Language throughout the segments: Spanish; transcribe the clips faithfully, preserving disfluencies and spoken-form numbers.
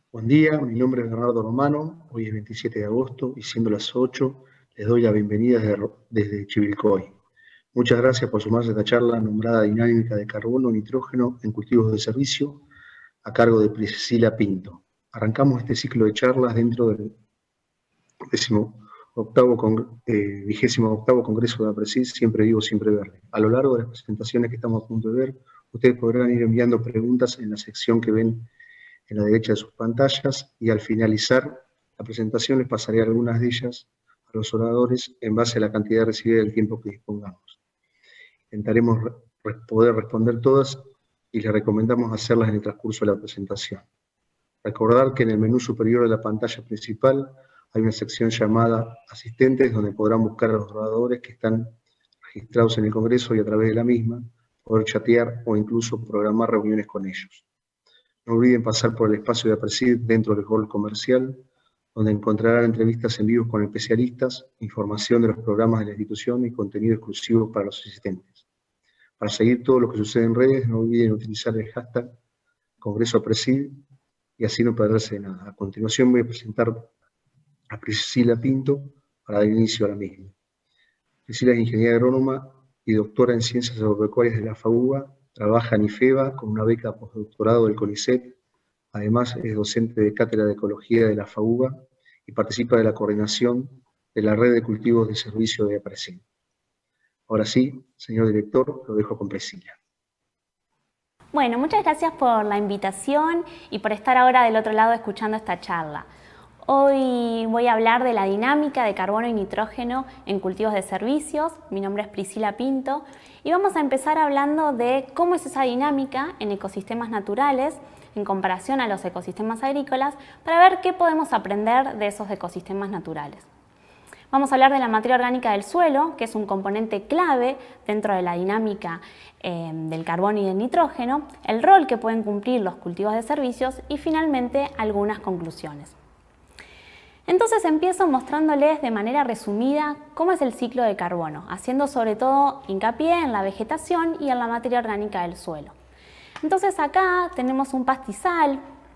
Buen día, mi nombre es Bernardo Romano, hoy es veintisiete de agosto y siendo las ocho les doy la bienvenida desde, desde Chivilcoy. Muchas gracias por sumarse a esta charla nombrada Dinámica de Carbono Nitrógeno en Cultivos de Servicio a cargo de Priscila Pinto. Arrancamos este ciclo de charlas dentro del décimo octavo con, eh, vigésimo octavo Congreso de APRESID, Siempre Vivo, Siempre Verde. A lo largo de las presentaciones que estamos a punto de ver, ustedes podrán ir enviando preguntas en la sección que ven en la derecha de sus pantallas, y al finalizar la presentación les pasaré algunas de ellas a los oradores en base a la cantidad recibida y el tiempo que dispongamos. Intentaremos re poder responder todas y les recomendamos hacerlas en el transcurso de la presentación. Recordar que en el menú superior de la pantalla principal hay una sección llamada Asistentes, donde podrán buscar a los oradores que están registrados en el Congreso y a través de la misma poder chatear o incluso programar reuniones con ellos. No olviden pasar por el espacio de APRESID dentro del hall comercial, donde encontrarán entrevistas en vivo con especialistas, información de los programas de la institución y contenido exclusivo para los asistentes. Para seguir todo lo que sucede en redes, no olviden utilizar el hashtag Congreso APRESID y así no perderse de nada. A continuación voy a presentar a Priscila Pinto para dar inicio a la misma. Priscila es ingeniera agrónoma y doctora en Ciencias Agropecuarias de la FAUBA. Trabaja en IFEBA con una beca postdoctorado del CONICET. Además es docente de Cátedra de Ecología de la FAUBA y participa de la coordinación de la Red de Cultivos de Servicio de APRESID. Ahora sí, señor director, lo dejo con Priscila. Bueno, muchas gracias por la invitación y por estar ahora del otro lado escuchando esta charla. Hoy voy a hablar de la dinámica de carbono y nitrógeno en cultivos de servicios. Mi nombre es Priscila Pinto y vamos a empezar hablando de cómo es esa dinámica en ecosistemas naturales en comparación a los ecosistemas agrícolas para ver qué podemos aprender de esos ecosistemas naturales. Vamos a hablar de la materia orgánica del suelo, que es un componente clave dentro de la dinámica eh, del carbono y del nitrógeno, el rol que pueden cumplir los cultivos de servicios y finalmente algunas conclusiones. Entonces empiezo mostrándoles de manera resumida cómo es el ciclo de carbono, haciendo sobre todo hincapié en la vegetación y en la materia orgánica del suelo. Entonces acá tenemos un pastizal,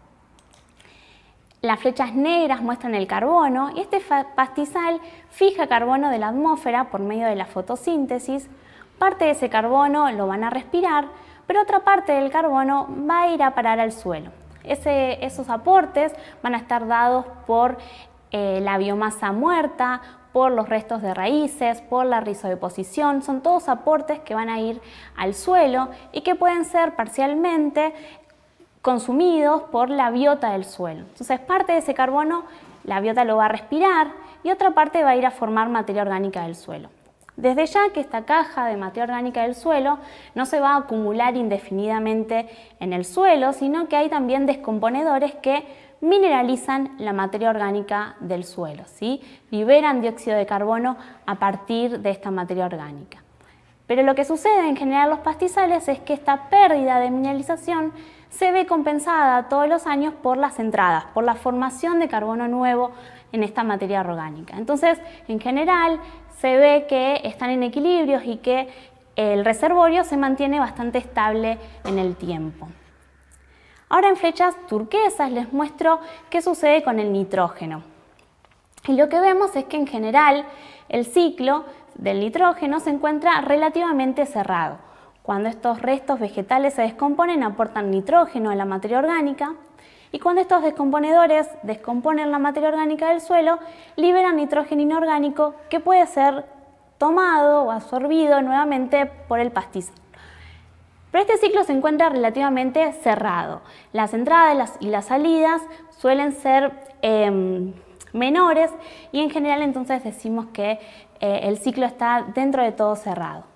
las flechas negras muestran el carbono y este pastizal fija carbono de la atmósfera por medio de la fotosíntesis. Parte de ese carbono lo van a respirar, pero otra parte del carbono va a ir a parar al suelo. Ese, esos aportes van a estar dados por Eh, la biomasa muerta, por los restos de raíces, por la rizodeposición. Son todos aportes que van a ir al suelo y que pueden ser parcialmente consumidos por la biota del suelo. Entonces parte de ese carbono la biota lo va a respirar y otra parte va a ir a formar materia orgánica del suelo. Desde ya que esta caja de materia orgánica del suelo no se va a acumular indefinidamente en el suelo, sino que hay también descomponedores que mineralizan la materia orgánica del suelo, ¿sí? Liberan dióxido de carbono a partir de esta materia orgánica. Pero lo que sucede en general en los pastizales es que esta pérdida de mineralización se ve compensada todos los años por las entradas, por la formación de carbono nuevo en esta materia orgánica. Entonces, en general, se ve que están en equilibrio y que el reservorio se mantiene bastante estable en el tiempo. Ahora en flechas turquesas les muestro qué sucede con el nitrógeno. Y lo que vemos es que en general el ciclo del nitrógeno se encuentra relativamente cerrado. Cuando estos restos vegetales se descomponen, aportan nitrógeno a la materia orgánica y cuando estos descomponedores descomponen la materia orgánica del suelo, liberan nitrógeno inorgánico que puede ser tomado o absorbido nuevamente por el pastizal. Pero este ciclo se encuentra relativamente cerrado. Las entradas y las salidas suelen ser eh, menores y en general entonces decimos que eh, el ciclo está dentro de todo cerrado.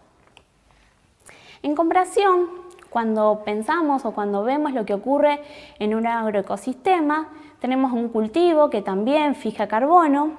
En comparación, cuando pensamos o cuando vemos lo que ocurre en un agroecosistema, tenemos un cultivo que también fija carbono.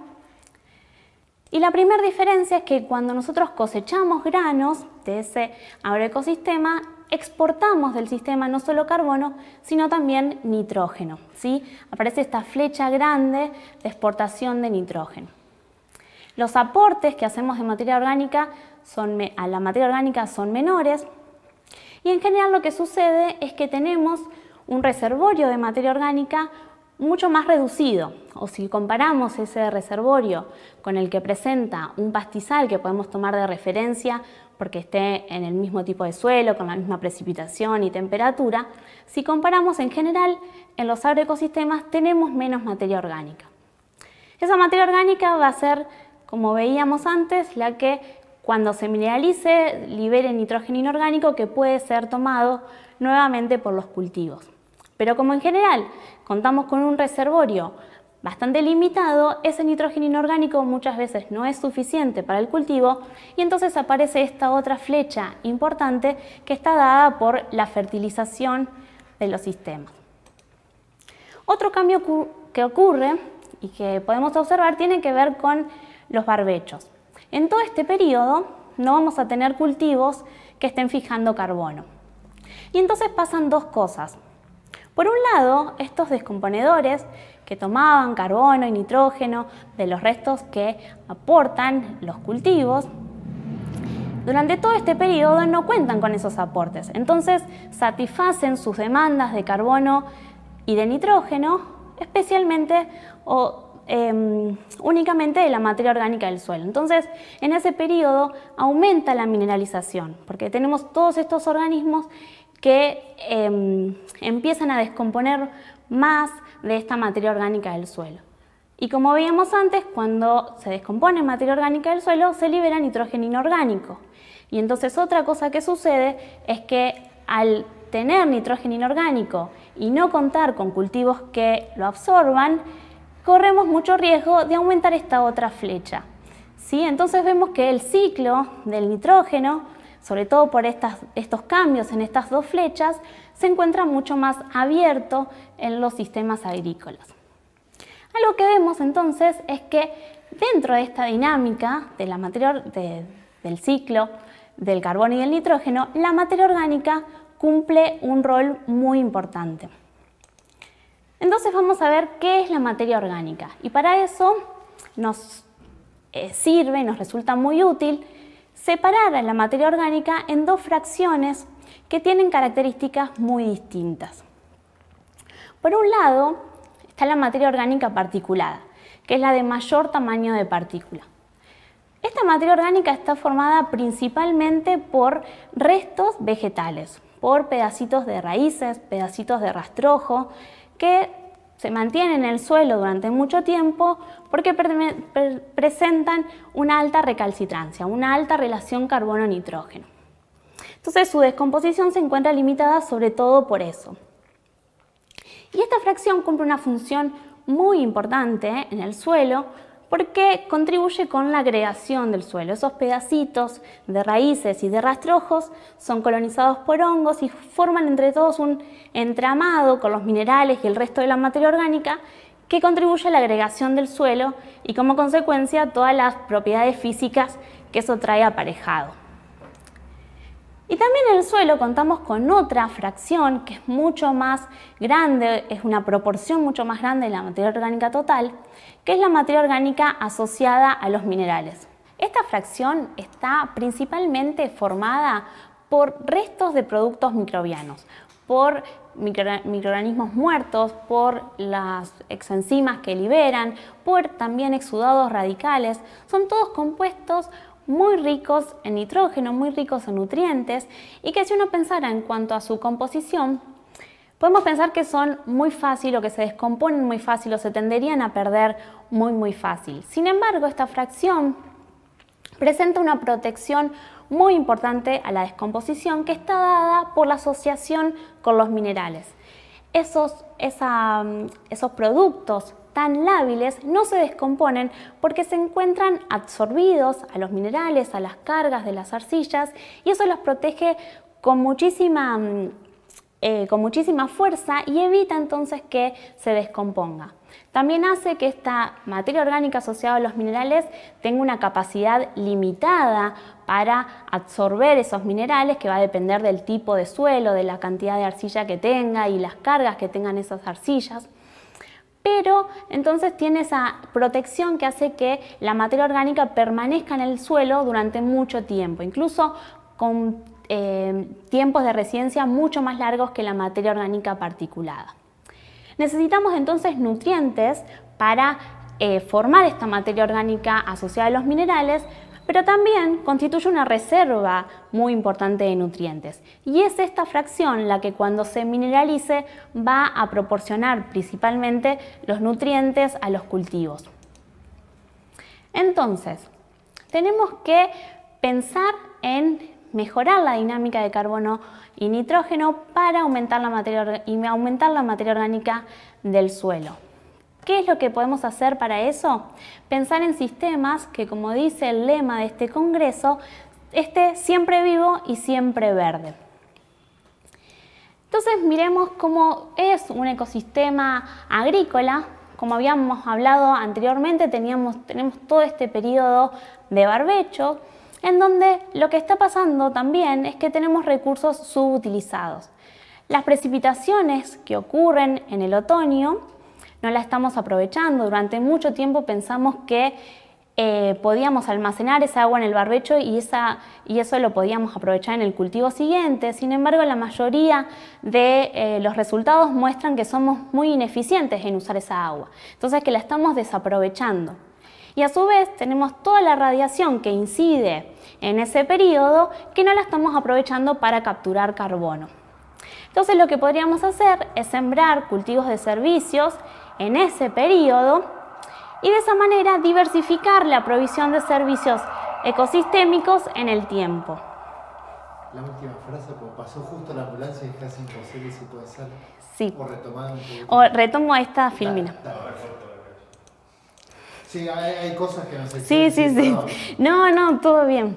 Y la primera diferencia es que cuando nosotros cosechamos granos de ese agroecosistema, exportamos del sistema no solo carbono, sino también nitrógeno, ¿sí? Aparece esta flecha grande de exportación de nitrógeno. Los aportes que hacemos de materia orgánica son, a la materia orgánica son menores y en general lo que sucede es que tenemos un reservorio de materia orgánica mucho más reducido. O si comparamos ese reservorio con el que presenta un pastizal que podemos tomar de referencia porque esté en el mismo tipo de suelo, con la misma precipitación y temperatura, si comparamos en general, en los agroecosistemas tenemos menos materia orgánica. Esa materia orgánica va a ser, como veíamos antes, la que cuando se mineralice libere nitrógeno inorgánico que puede ser tomado nuevamente por los cultivos. Pero como en general contamos con un reservorio bastante limitado, ese nitrógeno inorgánico muchas veces no es suficiente para el cultivo y entonces aparece esta otra flecha importante que está dada por la fertilización de los sistemas. Otro cambio que ocurre y que podemos observar tiene que ver con los barbechos. En todo este periodo no vamos a tener cultivos que estén fijando carbono. Y entonces pasan dos cosas. Por un lado, estos descomponedores que tomaban carbono y nitrógeno de los restos que aportan los cultivos, durante todo este periodo no cuentan con esos aportes. Entonces satisfacen sus demandas de carbono y de nitrógeno, especialmente o eh, únicamente de la materia orgánica del suelo. Entonces, en ese periodo aumenta la mineralización, porque tenemos todos estos organismos que eh, empiezan a descomponer más de esta materia orgánica del suelo. Y como veíamos antes, cuando se descompone materia orgánica del suelo, se libera nitrógeno inorgánico. Y entonces otra cosa que sucede es que al tener nitrógeno inorgánico y no contar con cultivos que lo absorban, corremos mucho riesgo de aumentar esta otra flecha. ¿Sí? Entonces vemos que el ciclo del nitrógeno, sobre todo por estas, estos cambios en estas dos flechas, se encuentra mucho más abierto en los sistemas agrícolas. Algo que vemos entonces es que dentro de esta dinámica de la materia, de, del ciclo del carbono y del nitrógeno, la materia orgánica cumple un rol muy importante. Entonces vamos a ver qué es la materia orgánica y para eso nos eh, sirve, nos resulta muy útil separar a la materia orgánica en dos fracciones que tienen características muy distintas. Por un lado está la materia orgánica particulada, que es la de mayor tamaño de partícula. Esta materia orgánica está formada principalmente por restos vegetales, por pedacitos de raíces, pedacitos de rastrojo, que se mantienen en el suelo durante mucho tiempo porque pre pre presentan una alta recalcitrancia, una alta relación carbono-nitrógeno. Entonces su descomposición se encuentra limitada sobre todo por eso. Y esta fracción cumple una función muy importante en el suelo porque contribuye con la agregación del suelo. Esos pedacitos de raíces y de rastrojos son colonizados por hongos y forman entre todos un entramado con los minerales y el resto de la materia orgánica que contribuye a la agregación del suelo y como consecuencia todas las propiedades físicas que eso trae aparejado. Y también en el suelo contamos con otra fracción que es mucho más grande, es una proporción mucho más grande de la materia orgánica total, que es la materia orgánica asociada a los minerales. Esta fracción está principalmente formada por restos de productos microbianos, por micro, microorganismos muertos, por las exenzimas que liberan, por también exudados radicales. Son todos compuestos muy ricos en nitrógeno, muy ricos en nutrientes y que si uno pensara en cuanto a su composición, podemos pensar que son muy fácil o que se descomponen muy fácil o se tenderían a perder muy muy fácil. Sin embargo, esta fracción presenta una protección muy importante a la descomposición que está dada por la asociación con los minerales. Esos, esa, esos productos tan lábiles no se descomponen porque se encuentran absorbidos a los minerales, a las cargas de las arcillas y eso los protege con muchísima, eh, con muchísima fuerza y evita entonces que se descomponga. También hace que esta materia orgánica asociada a los minerales tenga una capacidad limitada para absorber esos minerales que va a depender del tipo de suelo, de la cantidad de arcilla que tenga y las cargas que tengan esas arcillas. Pero entonces tiene esa protección que hace que la materia orgánica permanezca en el suelo durante mucho tiempo, incluso con eh, tiempos de residencia mucho más largos que la materia orgánica particulada. Necesitamos entonces nutrientes para eh, formar esta materia orgánica asociada a los minerales, pero también constituye una reserva muy importante de nutrientes. Y es esta fracción la que cuando se mineralice va a proporcionar principalmente los nutrientes a los cultivos. Entonces, tenemos que pensar en mejorar la dinámica de carbono y nitrógeno para aumentar la materia, y aumentar la materia orgánica del suelo. ¿Qué es lo que podemos hacer para eso? Pensar en sistemas que, como dice el lema de este congreso, esté siempre vivo y siempre verde. Entonces miremos cómo es un ecosistema agrícola. Como habíamos hablado anteriormente, teníamos, tenemos todo este periodo de barbecho, en donde lo que está pasando también es que tenemos recursos subutilizados. Las precipitaciones que ocurren en el otoño no las estamos aprovechando. Durante mucho tiempo pensamos que eh, podíamos almacenar esa agua en el barbecho y, esa, y eso lo podíamos aprovechar en el cultivo siguiente. Sin embargo, la mayoría de eh, los resultados muestran que somos muy ineficientes en usar esa agua. Entonces, que la estamos desaprovechando. Y a su vez tenemos toda la radiación que incide en ese periodo que no la estamos aprovechando para capturar carbono. Entonces lo que podríamos hacer es sembrar cultivos de servicios en ese periodo y de esa manera diversificar la provisión de servicios ecosistémicos en el tiempo. La última frase, porque pasó justo la ambulancia y es casi imposible si puede ser. Sí. O retomar un poquito. O retomo esta filmina. Dale, dale. Sí, hay, hay cosas que no sé. Sí, sí, sí. No, no, todo bien.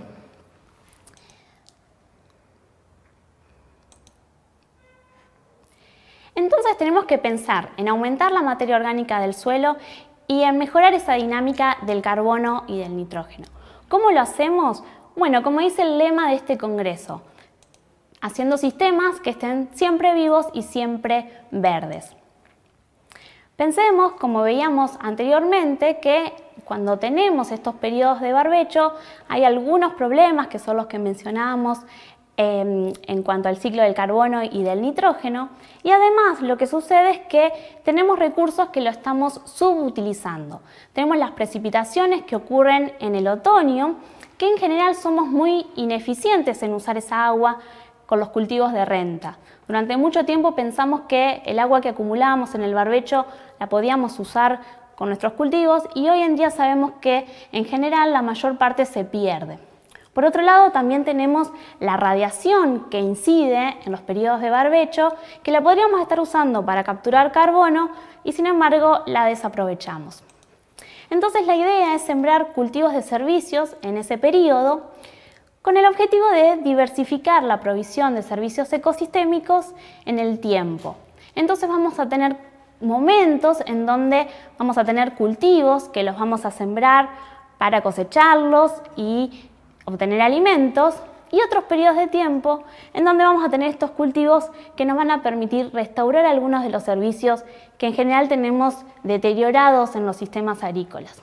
Entonces tenemos que pensar en aumentar la materia orgánica del suelo y en mejorar esa dinámica del carbono y del nitrógeno. ¿Cómo lo hacemos? Bueno, como dice el lema de este congreso, haciendo sistemas que estén siempre vivos y siempre verdes. Pensemos, como veíamos anteriormente, que cuando tenemos estos periodos de barbecho hay algunos problemas que son los que mencionábamos eh, en cuanto al ciclo del carbono y del nitrógeno, y además lo que sucede es que tenemos recursos que lo estamos subutilizando. Tenemos las precipitaciones que ocurren en el otoño, que en general somos muy ineficientes en usar esa agua con los cultivos de renta. Durante mucho tiempo pensamos que el agua que acumulábamos en el barbecho la podíamos usar con nuestros cultivos y hoy en día sabemos que en general la mayor parte se pierde. Por otro lado, también tenemos la radiación que incide en los periodos de barbecho, que la podríamos estar usando para capturar carbono y sin embargo la desaprovechamos. Entonces la idea es sembrar cultivos de servicios en ese periodo con el objetivo de diversificar la provisión de servicios ecosistémicos en el tiempo. Entonces vamos a tener momentos en donde vamos a tener cultivos que los vamos a sembrar para cosecharlos y obtener alimentos, y otros periodos de tiempo en donde vamos a tener estos cultivos que nos van a permitir restaurar algunos de los servicios que en general tenemos deteriorados en los sistemas agrícolas.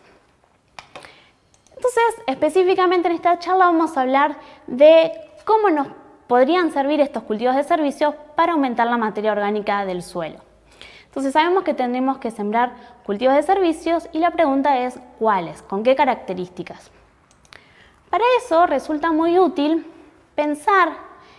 Entonces, específicamente en esta charla vamos a hablar de cómo nos podrían servir estos cultivos de servicios para aumentar la materia orgánica del suelo. Entonces sabemos que tenemos que sembrar cultivos de servicios y la pregunta es ¿cuáles? ¿Con qué características? Para eso resulta muy útil pensar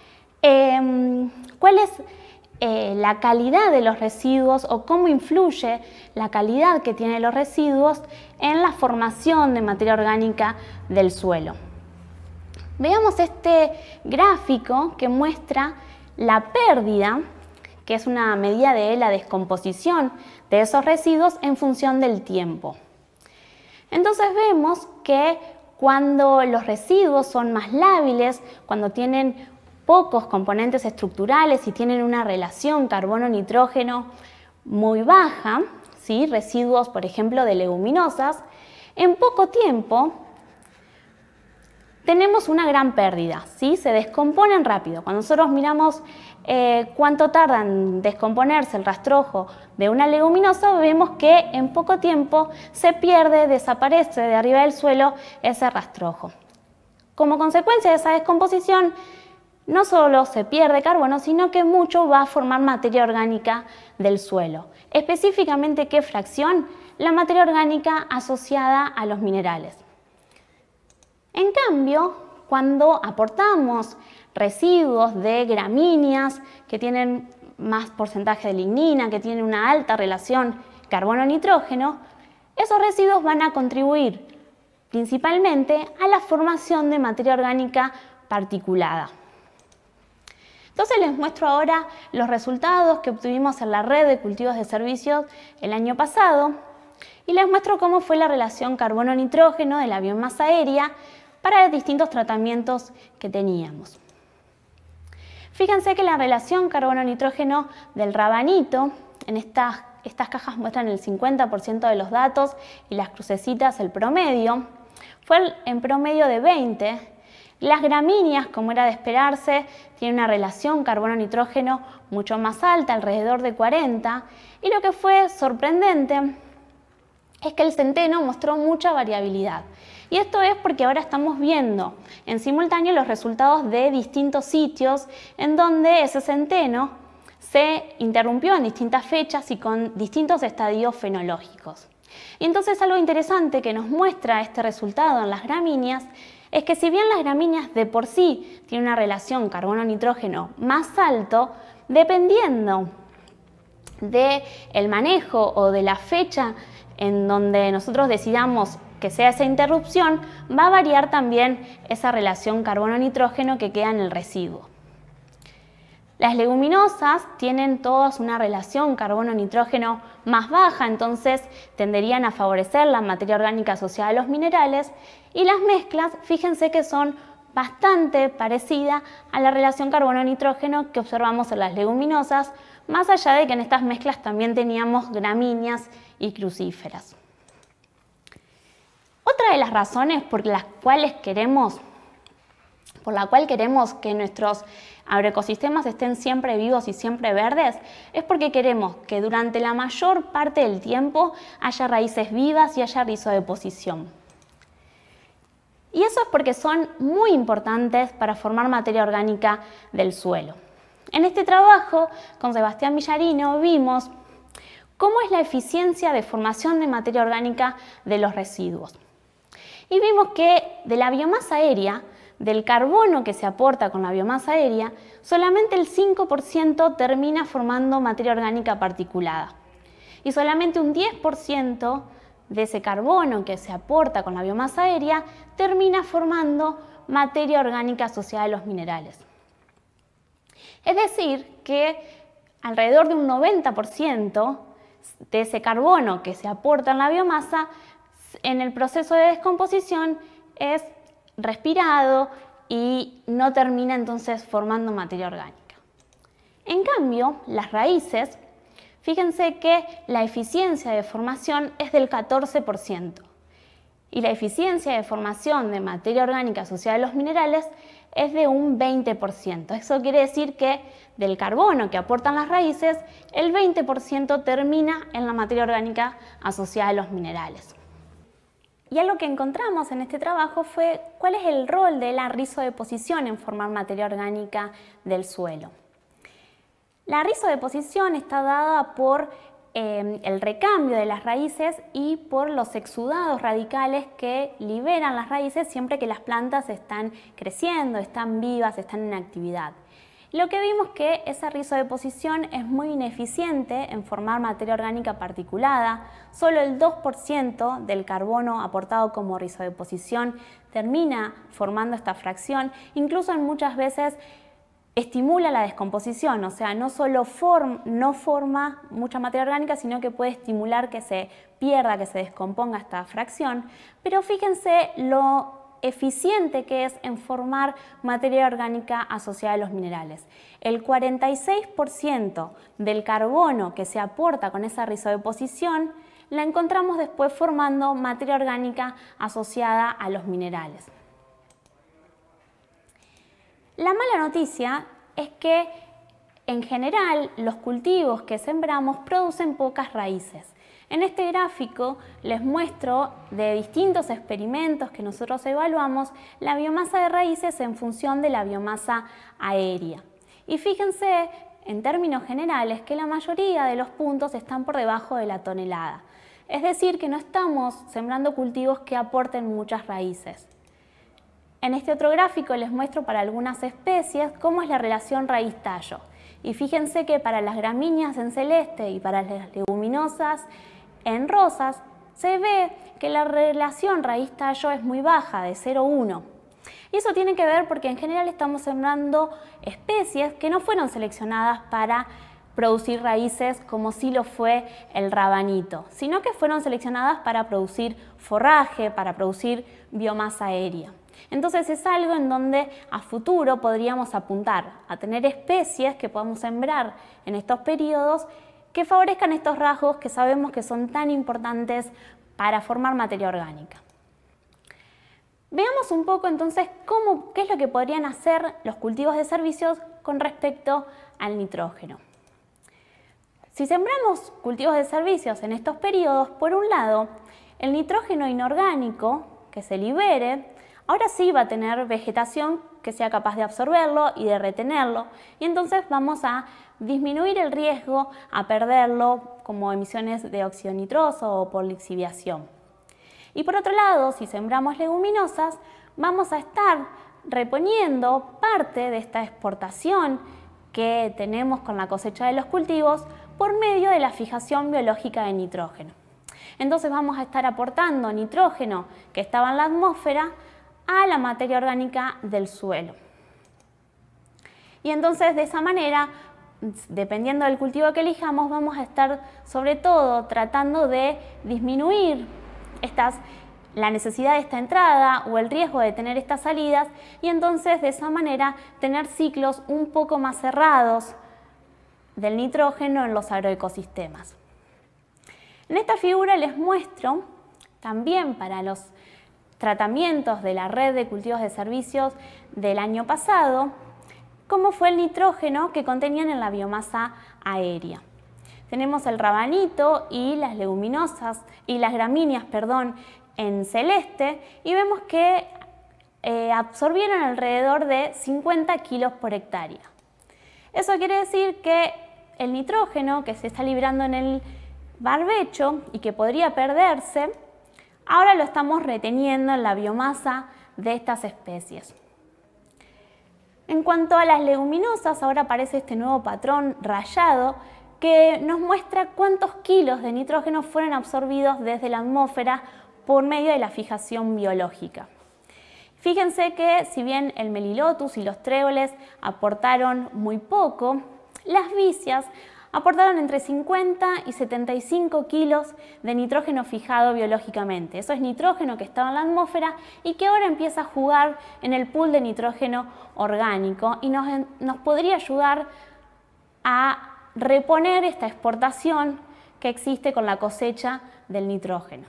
eh, cuál es eh, la calidad de los residuos o cómo influye la calidad que tienen los residuos en la formación de materia orgánica del suelo. Veamos este gráfico que muestra la pérdida, que es una medida de la descomposición de esos residuos en función del tiempo. Entonces vemos que cuando los residuos son más lábiles, cuando tienen pocos componentes estructurales y tienen una relación carbono-nitrógeno muy baja, ¿sí? Residuos, por ejemplo, de leguminosas, en poco tiempo tenemos una gran pérdida, ¿sí? Se descomponen rápido. Cuando nosotros miramos eh, cuánto tarda en descomponerse el rastrojo de una leguminosa, vemos que en poco tiempo se pierde, desaparece de arriba del suelo ese rastrojo. Como consecuencia de esa descomposición, no solo se pierde carbono, sino que mucho va a formar materia orgánica del suelo. Específicamente, ¿qué fracción? La materia orgánica asociada a los minerales. En cambio, cuando aportamos residuos de gramíneas que tienen más porcentaje de lignina, que tienen una alta relación carbono-nitrógeno, esos residuos van a contribuir principalmente a la formación de materia orgánica particulada. Entonces les muestro ahora los resultados que obtuvimos en la red de cultivos de servicios el año pasado y les muestro cómo fue la relación carbono-nitrógeno de la biomasa aérea para los distintos tratamientos que teníamos. Fíjense que la relación carbono-nitrógeno del rabanito, en estas, estas cajas muestran el cincuenta por ciento de los datos y las crucecitas el promedio, fue en promedio de veinte. Las gramíneas, como era de esperarse, tienen una relación carbono-nitrógeno mucho más alta, alrededor de cuarenta, y lo que fue sorprendente es que el centeno mostró mucha variabilidad. Y esto es porque ahora estamos viendo en simultáneo los resultados de distintos sitios en donde ese centeno se interrumpió en distintas fechas y con distintos estadios fenológicos. Y entonces algo interesante que nos muestra este resultado en las gramíneas es que si bien las gramíneas de por sí tienen una relación carbono-nitrógeno más alto, dependiendo del manejo o de la fecha en donde nosotros decidamos que sea esa interrupción, va a variar también esa relación carbono-nitrógeno que queda en el residuo. Las leguminosas tienen todas una relación carbono-nitrógeno más baja, entonces tenderían a favorecer la materia orgánica asociada a los minerales, y las mezclas, fíjense que son bastante parecidas a la relación carbono-nitrógeno que observamos en las leguminosas, más allá de que en estas mezclas también teníamos gramíneas y crucíferas. Otra de las razones por las cuales queremos, por la cual queremos que nuestros agroecosistemas estén siempre vivos y siempre verdes es porque queremos que durante la mayor parte del tiempo haya raíces vivas y haya rizodeposición. Y eso es porque son muy importantes para formar materia orgánica del suelo. En este trabajo con Sebastián Villarino vimos cómo es la eficiencia de formación de materia orgánica de los residuos. Y vimos que de la biomasa aérea, del carbono que se aporta con la biomasa aérea, solamente el cinco por ciento termina formando materia orgánica particulada. Y solamente un diez por ciento de ese carbono que se aporta con la biomasa aérea termina formando materia orgánica asociada a los minerales. Es decir, que alrededor de un noventa por ciento de ese carbono que se aporta en la biomasa en el proceso de descomposición es respirado y no termina entonces formando materia orgánica. En cambio, las raíces, fíjense que la eficiencia de formación es del catorce por ciento y la eficiencia de formación de materia orgánica asociada a los minerales es de un veinte por ciento. Eso quiere decir que del carbono que aportan las raíces, el veinte por ciento termina en la materia orgánica asociada a los minerales. Y algo que encontramos en este trabajo fue cuál es el rol de la rizodeposición en formar materia orgánica del suelo. La rizodeposición está dada por eh, el recambio de las raíces y por los exudados radicales que liberan las raíces siempre que las plantas están creciendo, están vivas, están en actividad. Lo que vimos que esa rizodeposición es muy ineficiente en formar materia orgánica particulada. Solo el dos por ciento del carbono aportado como rizodeposición termina formando esta fracción. Incluso en muchas veces estimula la descomposición, o sea, no solo form, no forma mucha materia orgánica, sino que puede estimular que se pierda, que se descomponga esta fracción. Pero fíjense lo eficiente que es en formar materia orgánica asociada a los minerales. El cuarenta y seis por ciento del carbono que se aporta con esa rizodeposición la encontramos después formando materia orgánica asociada a los minerales. La mala noticia es que en general los cultivos que sembramos producen pocas raíces. En este gráfico les muestro de distintos experimentos que nosotros evaluamos la biomasa de raíces en función de la biomasa aérea. Y fíjense, en términos generales, que la mayoría de los puntos están por debajo de la tonelada. Es decir, que no estamos sembrando cultivos que aporten muchas raíces. En este otro gráfico les muestro para algunas especies cómo es la relación raíz-tallo. Y fíjense que para las gramíneas en celeste y para las leguminosas en rosas, se ve que la relación raíz-tallo es muy baja, de cero coma uno. Y eso tiene que ver porque en general estamos sembrando especies que no fueron seleccionadas para producir raíces como sí lo fue el rabanito, sino que fueron seleccionadas para producir forraje, para producir biomasa aérea. Entonces es algo en donde a futuro podríamos apuntar a tener especies que podamos sembrar en estos periodos que favorezcan estos rasgos que sabemos que son tan importantes para formar materia orgánica. Veamos un poco entonces cómo, qué es lo que podrían hacer los cultivos de servicios con respecto al nitrógeno. Si sembramos cultivos de servicios en estos periodos, por un lado, el nitrógeno inorgánico que se libere, ahora sí va a tener vegetación que sea capaz de absorberlo y de retenerlo, y entonces vamos a disminuir el riesgo a perderlo como emisiones de óxido nitroso o por lixiviación. Y por otro lado, si sembramos leguminosas, vamos a estar reponiendo parte de esta exportación que tenemos con la cosecha de los cultivos por medio de la fijación biológica de nitrógeno. Entonces vamos a estar aportando nitrógeno que estaba en la atmósfera a la materia orgánica del suelo. Y entonces de esa manera, dependiendo del cultivo que elijamos, vamos a estar sobre todo tratando de disminuir estas, la necesidad de esta entrada o el riesgo de tener estas salidas y entonces de esa manera tener ciclos un poco más cerrados del nitrógeno en los agroecosistemas. En esta figura les muestro también para los tratamientos de la red de cultivos de servicios del año pasado cómo fue el nitrógeno que contenían en la biomasa aérea. Tenemos el rabanito y las leguminosas y las gramíneas, perdón, en celeste y vemos que eh, absorbieron alrededor de cincuenta kilos por hectárea. Eso quiere decir que el nitrógeno que se está liberando en el barbecho y que podría perderse, ahora lo estamos reteniendo en la biomasa de estas especies. En cuanto a las leguminosas, ahora aparece este nuevo patrón rayado que nos muestra cuántos kilos de nitrógeno fueron absorbidos desde la atmósfera por medio de la fijación biológica. Fíjense que si bien el melilotus y los tréboles aportaron muy poco, las vicias aportaron entre cincuenta y setenta y cinco kilos de nitrógeno fijado biológicamente. Eso es nitrógeno que estaba en la atmósfera y que ahora empieza a jugar en el pool de nitrógeno orgánico y nos, nos podría ayudar a reponer esta exportación que existe con la cosecha del nitrógeno.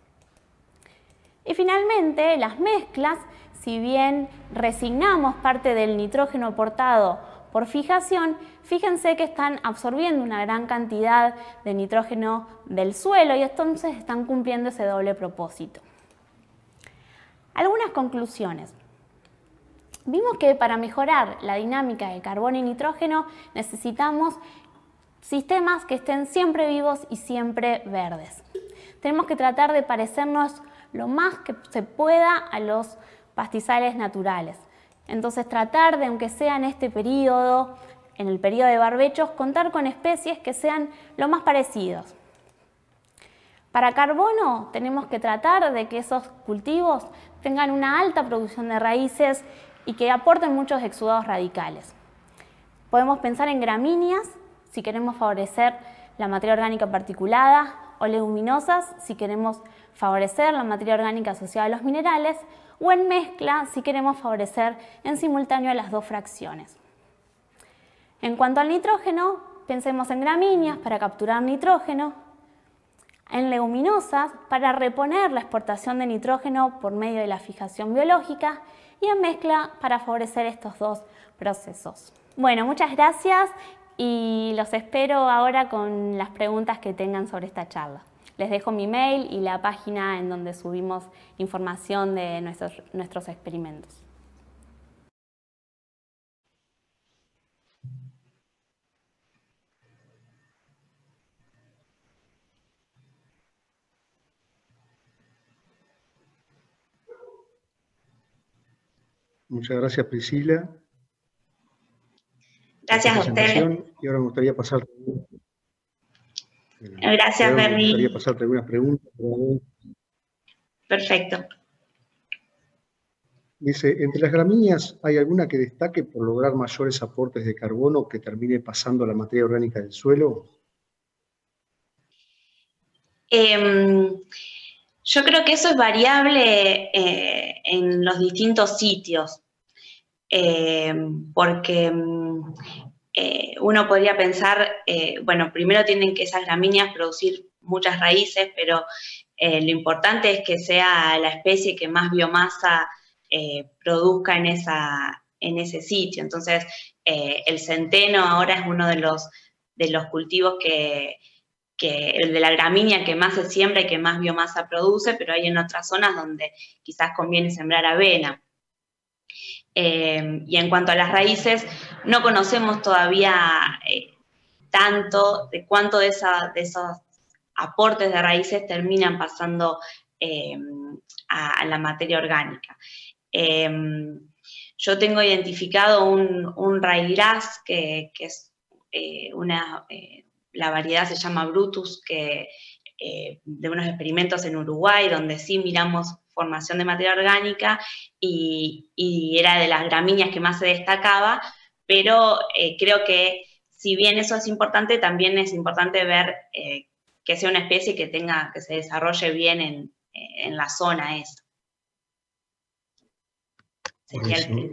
Y finalmente, las mezclas, si bien resignamos parte del nitrógeno aportado por fijación, fíjense que están absorbiendo una gran cantidad de nitrógeno del suelo y entonces están cumpliendo ese doble propósito. Algunas conclusiones. Vimos que para mejorar la dinámica de carbono y nitrógeno necesitamos sistemas que estén siempre vivos y siempre verdes. Tenemos que tratar de parecernos lo más que se pueda a los pastizales naturales. Entonces tratar de, aunque sea en este periodo, en el periodo de barbechos, contar con especies que sean lo más parecidos. Para carbono tenemos que tratar de que esos cultivos tengan una alta producción de raíces y que aporten muchos exudados radicales. Podemos pensar en gramíneas si queremos favorecer la materia orgánica particulada o leguminosas si queremos favorecer la materia orgánica asociada a los minerales o en mezcla si queremos favorecer en simultáneo a las dos fracciones. En cuanto al nitrógeno, pensemos en gramíneas para capturar nitrógeno, en leguminosas para reponer la exportación de nitrógeno por medio de la fijación biológica y en mezcla para favorecer estos dos procesos. Bueno, muchas gracias y los espero ahora con las preguntas que tengan sobre esta charla. Les dejo mi mail y la página en donde subimos información de nuestros, nuestros experimentos. Muchas gracias, Priscila. Gracias a usted. Y ahora me gustaría pasar. Gracias, Bernie. Me gustaría pasarte algunas preguntas. Perfecto. Dice, entre las gramíneas, ¿hay alguna que destaque por lograr mayores aportes de carbono que termine pasando a la materia orgánica del suelo? Eh, yo creo que eso es variable eh, en los distintos sitios, eh, porque eh, uno podría pensar, eh, bueno, primero tienen que esas gramíneas producir muchas raíces, pero eh, lo importante es que sea la especie que más biomasa eh, produzca en, esa, en ese sitio. Entonces, eh, el centeno ahora es uno de los, de los cultivos que, que, el de la gramínea que más se siembra y que más biomasa produce, pero hay en otras zonas donde quizás conviene sembrar avena. Eh, y en cuanto a las raíces, no conocemos todavía eh, tanto de cuánto de, esa, de esos aportes de raíces terminan pasando eh, a, a la materia orgánica. Eh, yo tengo identificado un, un raigrass que, que es eh, una, eh, la variedad se llama Brutus, que eh, de unos experimentos en Uruguay, donde sí miramos formación de materia orgánica y, y era de las gramíneas que más se destacaba, pero eh, creo que si bien eso es importante, también es importante ver eh, que sea una especie que tenga, que se desarrolle bien en, en la zona esa. Sería el...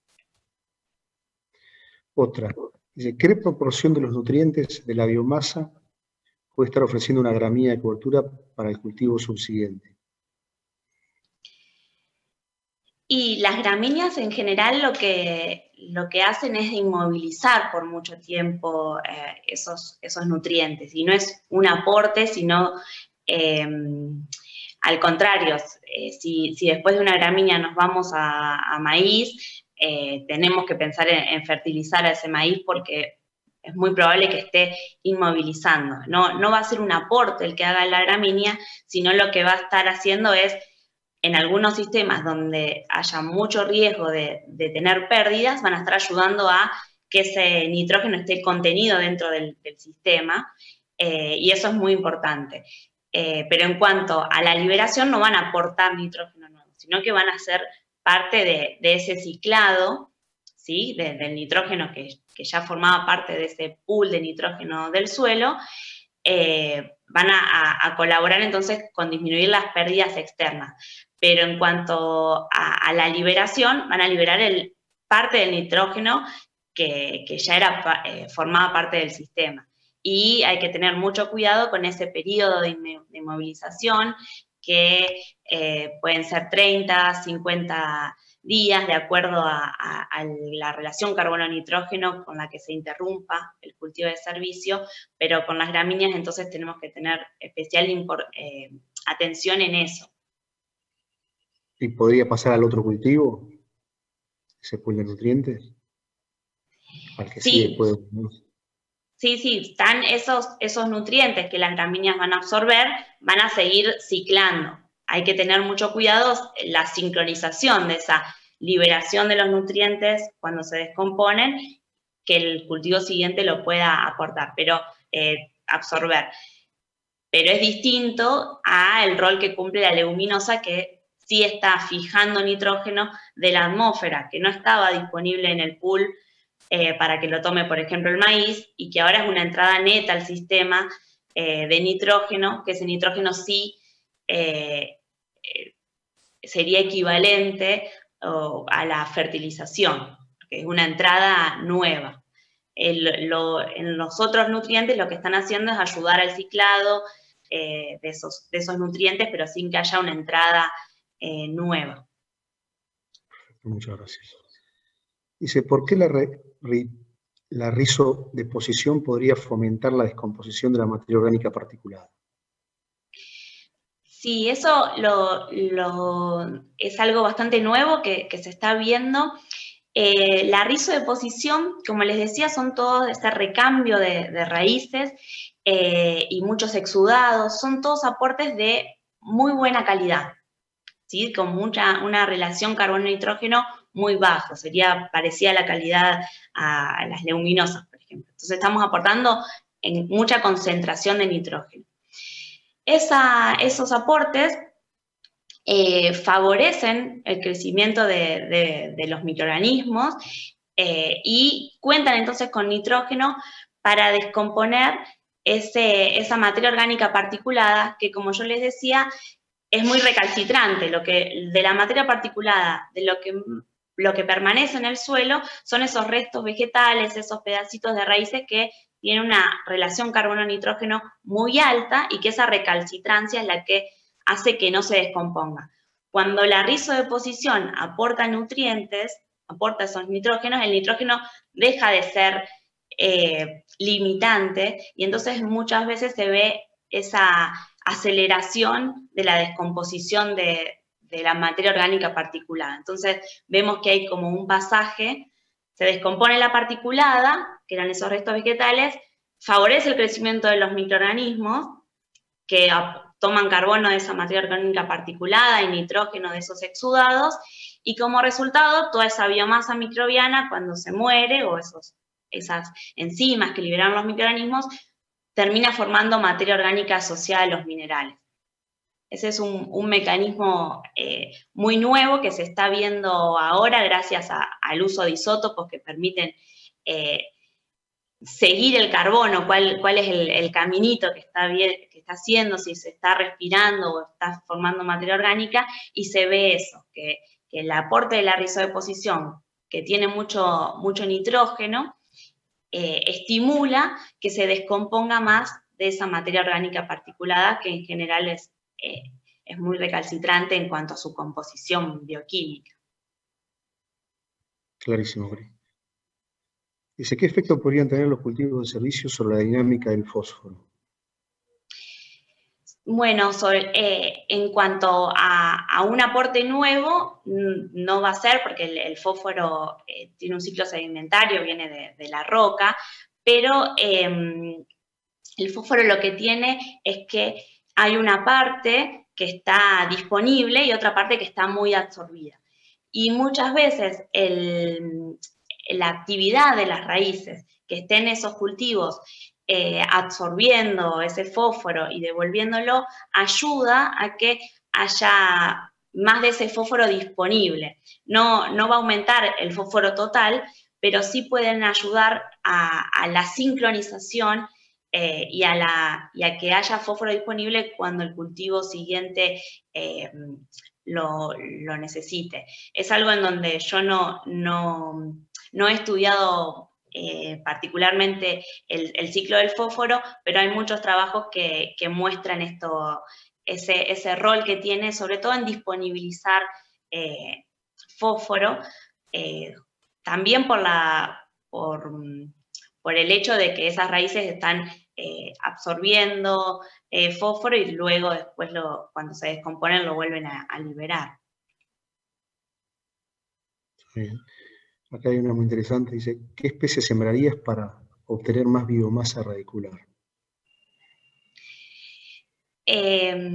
Otra. Dice, ¿qué proporción de los nutrientes de la biomasa puede estar ofreciendo una gramínea de cobertura para el cultivo subsiguiente? Y las gramíneas en general lo que, lo que hacen es inmovilizar por mucho tiempo eh, esos, esos nutrientes. Y no es un aporte, sino eh, al contrario, eh, si, si después de una gramínea nos vamos a, a maíz, eh, tenemos que pensar en, en fertilizar a ese maíz porque es muy probable que esté inmovilizando. No, no va a ser un aporte el que haga la gramínea, sino lo que va a estar haciendo es, en algunos sistemas donde haya mucho riesgo de, de tener pérdidas, van a estar ayudando a que ese nitrógeno esté contenido dentro del, del sistema, eh, y eso es muy importante. Eh, pero en cuanto a la liberación, no van a aportar nitrógeno nuevo, sino que van a ser parte de, de ese ciclado, ¿sí? de, del nitrógeno que, que ya formaba parte de ese pool de nitrógeno del suelo. Eh, van a, a, a colaborar entonces con disminuir las pérdidas externas. Pero en cuanto a, a la liberación, van a liberar el, parte del nitrógeno que, que ya era, eh, formaba parte del sistema. Y hay que tener mucho cuidado con ese periodo de, de inmovilización, que eh, pueden ser treinta, cincuenta días, de acuerdo a, a, a la relación carbono-nitrógeno con la que se interrumpa el cultivo de servicio, pero con las gramíneas entonces tenemos que tener especial eh, atención en eso. ¿Y podría pasar al otro cultivo, ese pool de nutrientes? Al que sí, sigue después de... sí, sí, están esos, esos nutrientes que las gramíneas van a absorber, van a seguir ciclando. Hay que tener mucho cuidado en la sincronización de esa liberación de los nutrientes cuando se descomponen, que el cultivo siguiente lo pueda aportar, pero eh, absorber. Pero es distinto al rol que cumple la leguminosa, que sí está fijando nitrógeno de la atmósfera, que no estaba disponible en el pool eh, para que lo tome, por ejemplo, el maíz, y que ahora es una entrada neta al sistema eh, de nitrógeno, que ese nitrógeno sí eh, eh, sería equivalente oh, a la fertilización, que es una entrada nueva. El, lo, en los otros nutrientes lo que están haciendo es ayudar al ciclado eh, de, esos, de esos nutrientes, pero sin que haya una entrada eh, nueva. Muchas gracias. Dice, ¿por qué la, re, ri, la rizodeposición podría fomentar la descomposición de la materia orgánica particulada? Sí, eso lo, lo, es algo bastante nuevo que, que se está viendo. Eh, la rizodeposición, como les decía, son todo ese recambio de, de raíces eh, y muchos exudados, son todos aportes de muy buena calidad, ¿sí? Con mucha, una relación carbono-nitrógeno muy bajo, sería parecida a la calidad a las leguminosas, por ejemplo. Entonces estamos aportando en mucha concentración de nitrógeno. Esa, esos aportes eh, favorecen el crecimiento de, de, de los microorganismos eh, y cuentan entonces con nitrógeno para descomponer ese, esa materia orgánica particulada que, como yo les decía, es muy recalcitrante. Lo que, de la materia particulada, de lo que, lo que permanece en el suelo, son esos restos vegetales, esos pedacitos de raíces que tienen una relación carbono-nitrógeno muy alta y que esa recalcitrancia es la que hace que no se descomponga. Cuando la rizodeposición aporta nutrientes, aporta esos nitrógenos, el nitrógeno deja de ser eh, limitante y entonces muchas veces se ve esa aceleración de la descomposición de, de la materia orgánica particulada. Entonces vemos que hay como un pasaje, se descompone la particulada, que eran esos restos vegetales, favorece el crecimiento de los microorganismos, que toman carbono de esa materia orgánica particulada y nitrógeno de esos exudados, y como resultado, toda esa biomasa microbiana, cuando se muere, o esos, esas enzimas que liberan los microorganismos, termina formando materia orgánica asociada a los minerales. Ese es un, un mecanismo eh, muy nuevo que se está viendo ahora gracias a, al uso de isótopos que permiten eh, seguir el carbono, cuál, cuál es el, el caminito que está, bien, que está haciendo, si se está respirando o está formando materia orgánica, y se ve eso, que, que el aporte de la rizodeposición, que tiene mucho, mucho nitrógeno, eh, estimula que se descomponga más de esa materia orgánica particulada, que en general es, eh, es muy recalcitrante en cuanto a su composición bioquímica. Clarísimo, Bri. Dice, ¿qué efecto podrían tener los cultivos de servicio sobre la dinámica del fósforo? Bueno, sobre, eh, en cuanto a, a un aporte nuevo, no va a ser porque el, el fósforo eh, tiene un ciclo sedimentario, viene de, de la roca, pero eh, el fósforo lo que tiene es que hay una parte que está disponible y otra parte que está muy absorbida. Y muchas veces el, la actividad de las raíces que estén esos cultivos eh, absorbiendo ese fósforo y devolviéndolo, ayuda a que haya más de ese fósforo disponible. No, no va a aumentar el fósforo total, pero sí pueden ayudar a, a la sincronización eh, y, a la, y a que haya fósforo disponible cuando el cultivo siguiente eh, lo, lo necesite. Es algo en donde yo no, no, no he estudiado eh, particularmente el, el ciclo del fósforo, pero hay muchos trabajos que, que muestran esto, ese, ese rol que tiene, sobre todo en disponibilizar eh, fósforo, eh, también por, la, por, por el hecho de que esas raíces están eh, absorbiendo eh, fósforo y luego después lo, cuando se descomponen lo vuelven a, a liberar. Bien. Acá hay una muy interesante, dice, ¿qué especie sembrarías para obtener más biomasa radicular? Eh,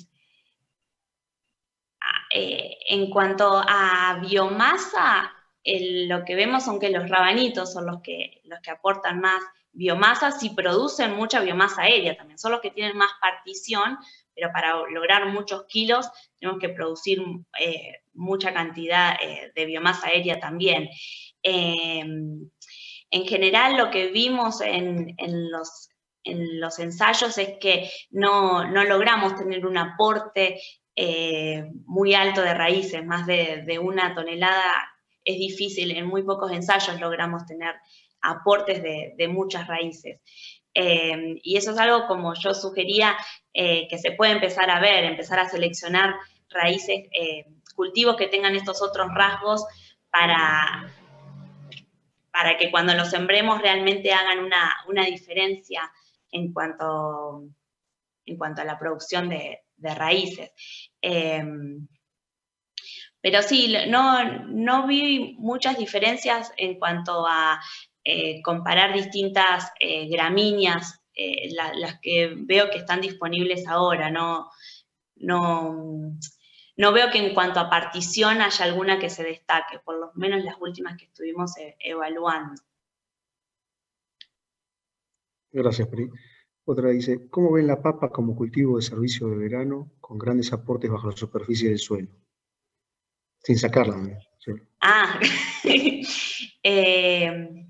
eh, en cuanto a biomasa, el, lo que vemos son que los rabanitos son los que, los que aportan más biomasa, sí producen mucha biomasa aérea también, son los que tienen más partición, pero para lograr muchos kilos tenemos que producir eh, mucha cantidad eh, de biomasa aérea también. Eh, en general lo que vimos en, en, los, en los ensayos es que no, no logramos tener un aporte eh, muy alto de raíces, más de, de una tonelada es difícil, en muy pocos ensayos logramos tener aportes de, de muchas raíces. Eh, y eso es algo, como yo sugería, eh, que se puede empezar a ver, empezar a seleccionar raíces, eh, cultivos que tengan estos otros rasgos para, para que cuando los sembremos realmente hagan una, una diferencia en cuanto, en cuanto a la producción de, de raíces. Eh, pero sí, no, no vi muchas diferencias en cuanto a eh, comparar distintas eh, gramíneas, eh, la, las que veo que están disponibles ahora, no, no, no veo que en cuanto a partición haya alguna que se destaque, por lo menos las últimas que estuvimos e evaluando. Gracias, Pri. Otra dice, ¿cómo ven la papa como cultivo de servicio de verano con grandes aportes bajo la superficie del suelo? Sin sacarla, ¿no? Sí. Ah, eh,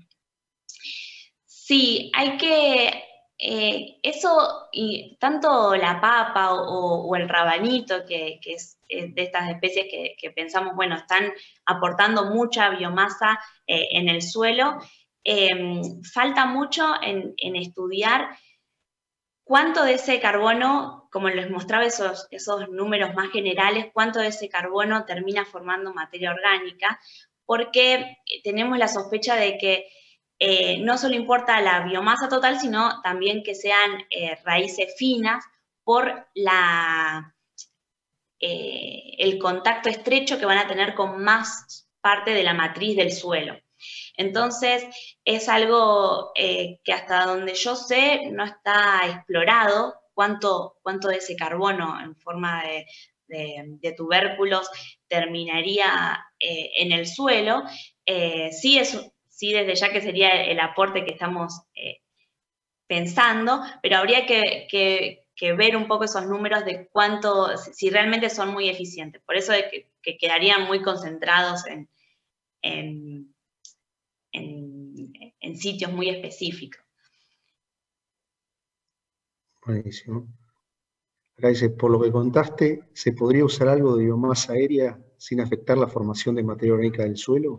sí, hay que, eh, eso, y tanto la papa o, o el rabanito, que, que es de estas especies que, que pensamos, bueno, están aportando mucha biomasa eh, en el suelo, eh, falta mucho en, en estudiar cuánto de ese carbono, como les mostraba esos, esos números más generales, cuánto de ese carbono termina formando materia orgánica, porque tenemos la sospecha de que eh, no solo importa la biomasa total, sino también que sean eh, raíces finas por la, eh, el contacto estrecho que van a tener con más parte de la matriz del suelo. Entonces, es algo eh, que hasta donde yo sé no está explorado cuánto, cuánto de ese carbono en forma de, de, de tubérculos terminaría eh, en el suelo. Eh, sí, es, sí, desde ya que sería el aporte que estamos eh, pensando, pero habría que, que, que ver un poco esos números de cuánto, si realmente son muy eficientes. Por eso de que, que quedarían muy concentrados en, en En, en sitios muy específicos. Buenísimo. Acá dice, por lo que contaste, ¿se podría usar algo de biomasa aérea sin afectar la formación de materia orgánica del suelo?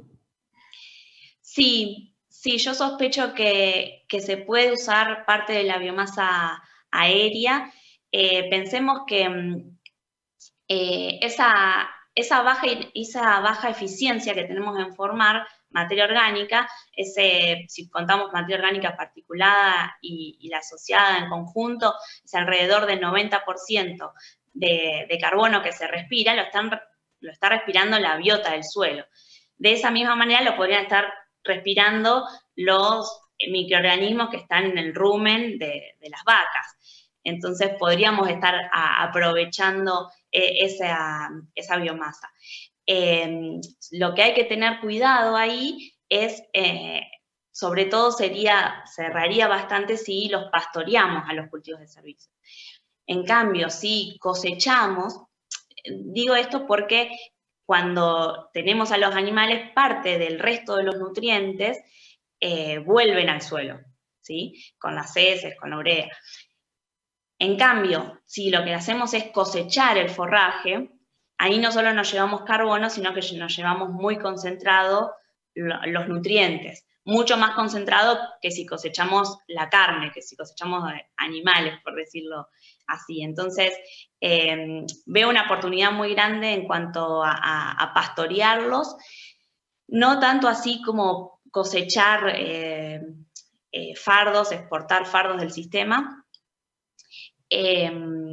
Sí, sí, yo sospecho que, que se puede usar parte de la biomasa aérea. Eh, pensemos que eh, esa, esa, baja, esa baja eficiencia que tenemos en formar materia orgánica, ese, si contamos materia orgánica particulada y, y la asociada en conjunto, es alrededor del noventa por ciento de, de carbono que se respira, lo, están, lo está respirando la biota del suelo. De esa misma manera lo podrían estar respirando los microorganismos que están en el rumen de, de las vacas. Entonces podríamos estar a, aprovechando eh, esa, esa biomasa. Eh, lo que hay que tener cuidado ahí es, eh, sobre todo sería, cerraría bastante si los pastoreamos a los cultivos de servicio. En cambio, si cosechamos, digo esto porque cuando tenemos a los animales, parte del resto de los nutrientes eh, vuelven al suelo, ¿sí? Con las heces, con la urea. En cambio, si lo que hacemos es cosechar el forraje, ahí no solo nos llevamos carbono, sino que nos llevamos muy concentrado los nutrientes, mucho más concentrado que si cosechamos la carne, que si cosechamos animales, por decirlo así. Entonces, eh, veo una oportunidad muy grande en cuanto a, a, a pastorearlos, no tanto así como cosechar eh, eh, fardos, exportar fardos del sistema. Eh,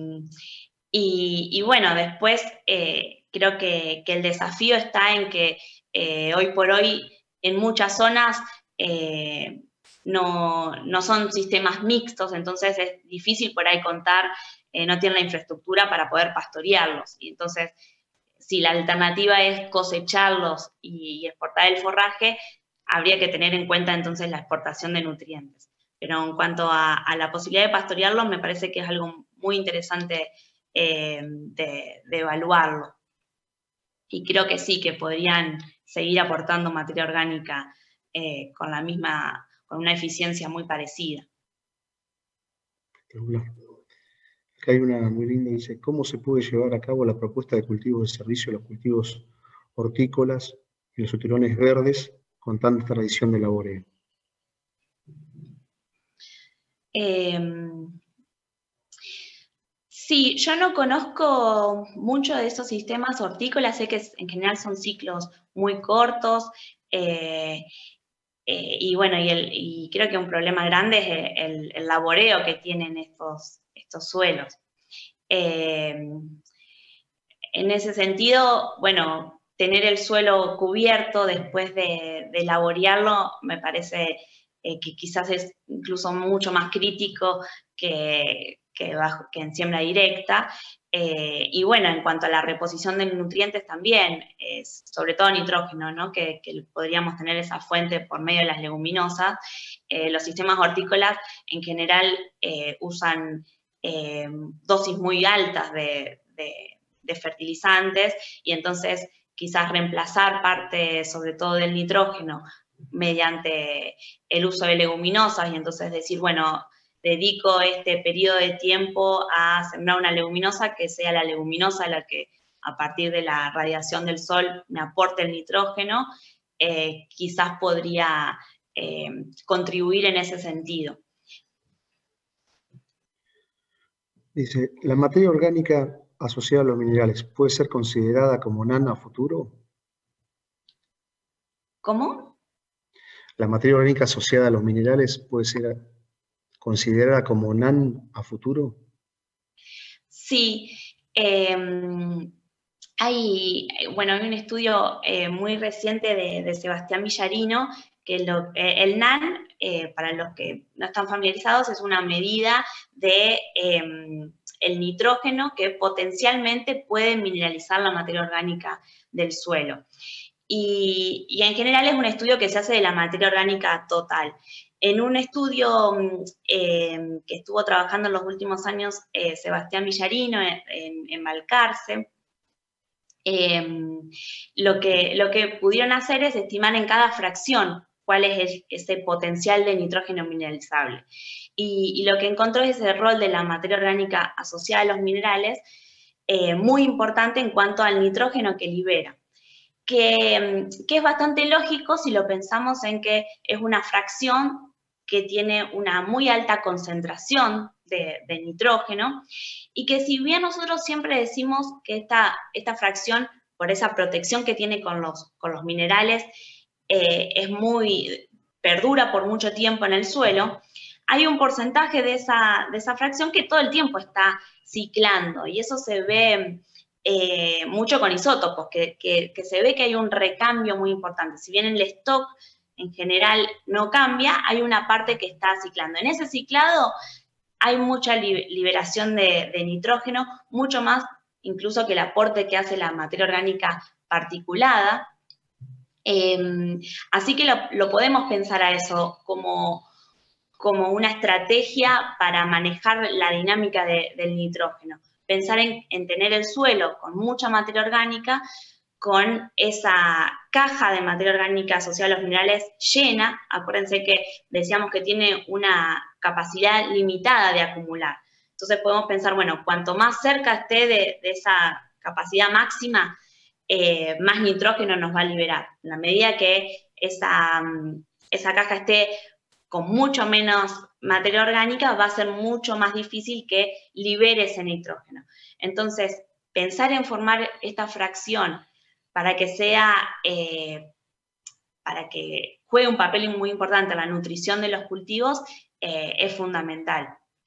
y, y bueno, después eh, creo que, que el desafío está en que eh, hoy por hoy en muchas zonas eh, no, no son sistemas mixtos, entonces es difícil por ahí contar, eh, no tienen la infraestructura para poder pastorearlos. Y entonces, si la alternativa es cosecharlos y, y exportar el forraje, habría que tener en cuenta entonces la exportación de nutrientes. Pero en cuanto a, a la posibilidad de pastorearlos, me parece que es algo muy interesante eh, de, de evaluarlo. Y creo que sí, que podrían seguir aportando materia orgánica eh, con la misma, con una eficiencia muy parecida. Acá hay una muy linda, dice, ¿cómo se puede llevar a cabo la propuesta de cultivos de servicio a los cultivos hortícolas y los huterones verdes con tanta tradición de laboreo? Eh, sí, yo no conozco mucho de esos sistemas hortícolas, sé que en general son ciclos muy cortos, eh, eh, y bueno, y, el, y creo que un problema grande es el, el laboreo que tienen estos, estos suelos. Eh, en ese sentido, bueno, tener el suelo cubierto después de, de laborearlo me parece eh, que quizás es incluso mucho más crítico que, que, bajo, que en siembra directa. Eh, y bueno, en cuanto a la reposición de nutrientes también, eh, sobre todo nitrógeno, ¿no? que, que podríamos tener esa fuente por medio de las leguminosas. Eh, los sistemas hortícolas en general eh, usan eh, dosis muy altas de, de, de fertilizantes, y entonces quizás reemplazar parte, sobre todo del nitrógeno, mediante el uso de leguminosas, y entonces decir, bueno, dedico este periodo de tiempo a sembrar una leguminosa, que sea la leguminosa la que a partir de la radiación del sol me aporte el nitrógeno, eh, quizás podría eh, contribuir en ese sentido. Dice, ¿la materia orgánica asociada a los minerales puede ser considerada como N A N a futuro? ¿Cómo? ¿La materia orgánica asociada a los minerales puede ser considerada como N A N a futuro? Sí. Eh, hay, bueno, hay un estudio eh, muy reciente de, de Sebastián Villarino, que lo, eh, el N A N, eh, para los que no están familiarizados, es una medida de eh, el nitrógeno que potencialmente puede mineralizar la materia orgánica del suelo. Y, y en general es un estudio que se hace de la materia orgánica total. En un estudio eh, que estuvo trabajando en los últimos años eh, Sebastián Villarino en, en, en Balcarce, eh, lo, que, lo que pudieron hacer es estimar en cada fracción cuál es el, ese potencial de nitrógeno mineralizable. Y, y lo que encontró es ese rol de la materia orgánica asociada a los minerales, eh, muy importante en cuanto al nitrógeno que libera. Que, que es bastante lógico si lo pensamos en que es una fracción que tiene una muy alta concentración de, de nitrógeno, y que si bien nosotros siempre decimos que esta, esta fracción, por esa protección que tiene con los, con los minerales, eh, es muy, perdura por mucho tiempo en el suelo, hay un porcentaje de esa, de esa fracción que todo el tiempo está ciclando, y eso se ve Eh, mucho con isótopos, que, que, que se ve que hay un recambio muy importante. Si bien el stock en general no cambia, hay una parte que está ciclando. En ese ciclado hay mucha li liberación de, de nitrógeno, mucho más incluso que el aporte que hace la materia orgánica particulada. Eh, así que lo, lo podemos pensar a eso como, como una estrategia para manejar la dinámica de, del nitrógeno. Pensar en, en tener el suelo con mucha materia orgánica, con esa caja de materia orgánica asociada a los minerales llena. Acuérdense que decíamos que tiene una capacidad limitada de acumular. Entonces podemos pensar, bueno, cuanto más cerca esté de, de esa capacidad máxima, eh, más nitrógeno nos va a liberar. En la medida que esa, esa caja esté con mucho menos materia orgánica, va a ser mucho más difícil que libere ese nitrógeno. Entonces, pensar en formar esta fracción para que sea, eh, para que juegue un papel muy importante en la nutrición de los cultivos, eh, es fundamental.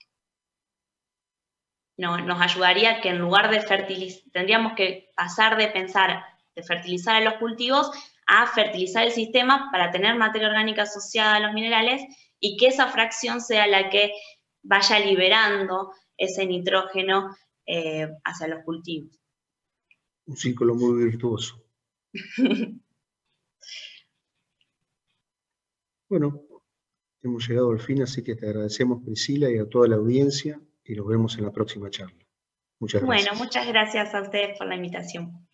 No, nos ayudaría que en lugar de fertilizar, tendríamos que pasar de pensar de fertilizar a los cultivos a fertilizar el sistema para tener materia orgánica asociada a los minerales, y que esa fracción sea la que vaya liberando ese nitrógeno eh, hacia los cultivos. Un círculo muy virtuoso. Bueno, hemos llegado al fin, así que te agradecemos, Priscila, y a toda la audiencia, y nos vemos en la próxima charla. Muchas gracias. Bueno, muchas gracias a ustedes por la invitación.